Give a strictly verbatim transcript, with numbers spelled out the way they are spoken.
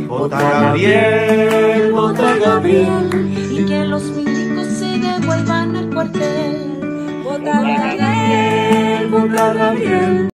Vota Gabriel, vota Gabriel, y que los milicos se devuelvan al cuartel. vota Gabriel, vota Gabriel.